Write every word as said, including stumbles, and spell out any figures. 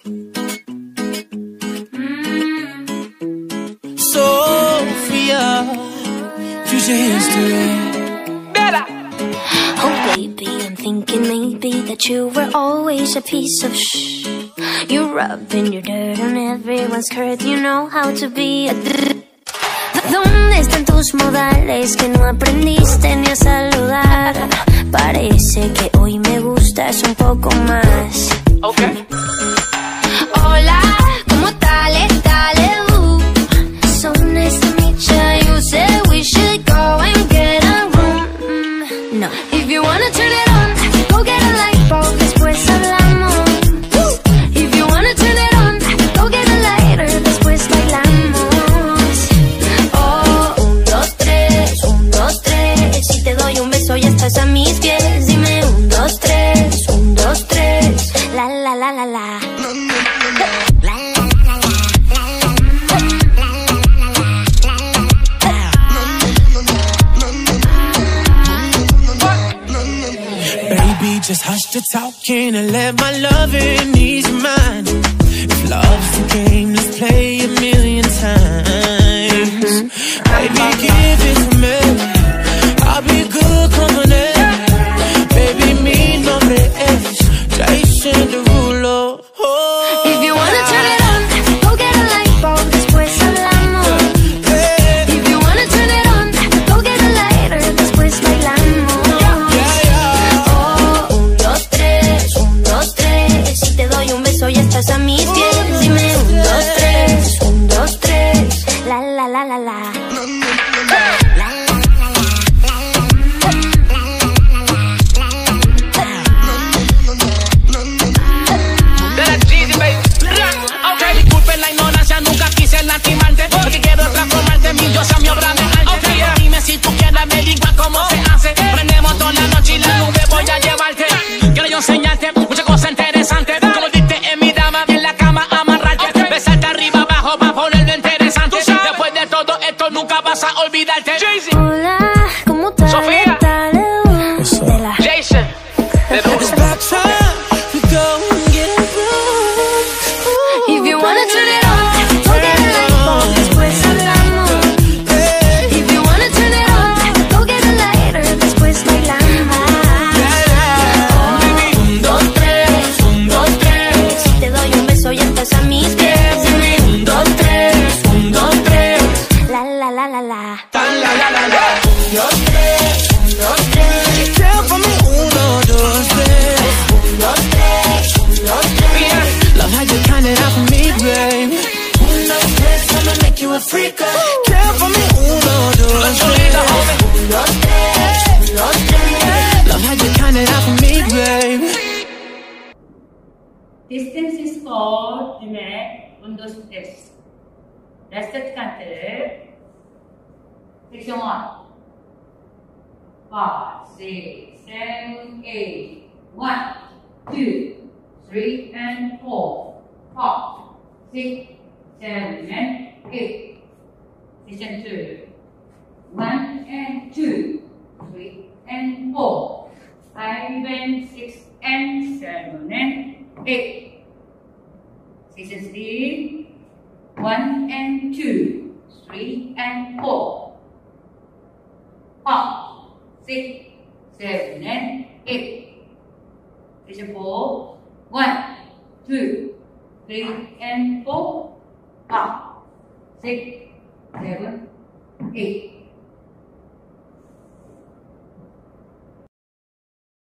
Sophia, future history. Better. Oh baby, I'm thinking maybe that you were always a piece of shh. You're rubbing your dirt on everyone's skirt. You know how to be a d. ¿Dónde están tus modales que no aprendiste ni a saludar? Parece que hoy me gustas un poco más. Okay. Hola, ¿cómo tal? Dale, uh. So nice to meet you. You said we should go and get a room. Mm, no. If you wanna turn it on, go get a light bulb. Después hablamos. If you wanna turn it on, go get a lighter. Después bailamos. Oh, un, dos, tres, un, dos, tres. Si te doy un beso ya estás a mis pies. Dime un, dos, tres, un, dos, tres. La la la la la. Baby, just hush the talking and let my loving ease your mind. If love's the game, let's play a million times. Baby, give it to me. I'll be good company. Baby, mi nombre es Jason Derulo. Oh. If you wanna turn it on, go get a light bulb. Después hablamos. Hey. If you wanna turn it on, go get a lighter. Después bailamos. Yeah, yeah. Oh, un, dos, tres, un, dos, tres. Si te doy un beso ya estás a mis pies. Dime un, dos, tres, un, dos, tres. La la la la la. Disculpen la ignorancia, nunca quise lastimarte. Porque quiero transformarte en mi diosa, mi obra de arte. Okay. Dime si tú quieres, me digas cómo se hace. Prendemos toda la noche y la nube voy a llevarte. Quiero yo enseñarte muchas cosas interesantes. Como diste en mi dama, en la cama amarrarte. Okay. Besarte arriba, abajo, para ponerlo interesante. Después de todo esto, nunca vas a olvidarte. Hola, ¿cómo tal? Sofía. Dale, uh. De la- Jason, It's about time we go and get a room. If you wanna turn it on, go get a light bulb. Después hablamos. If you wanna turn it on, go get a lighter. Después bailamos. Oh, un, dos, tres, un, dos, tres. Si te doy un beso ya estás a mis pies. Dime un, dos, tres, un, dos, tres. La la la la la. Tan la la la la. Un, dos, tres, un, dos, tres. Tell for me uno, dos, tres. Un, dos, tres, un, dos, tres. Love how you count it out for me, babe. Un, dos, tres, I'ma make you a freak. Care for me uno, dos, tres. Un, dos, tres, un, dos, tres. Love how you count it out for me, babe. Distance is called Dime un, dos, tres. Rested country. Section one. Five, six, seven, eight. One, two, three, and four. Five, six, seven, and eight. Section two. One and two, three and four. Five and six and seven and eight. Section three. One and two, three and four. Five, six, seven, and eight. Section four. One, two, three, and four. Five, six, seven, eight.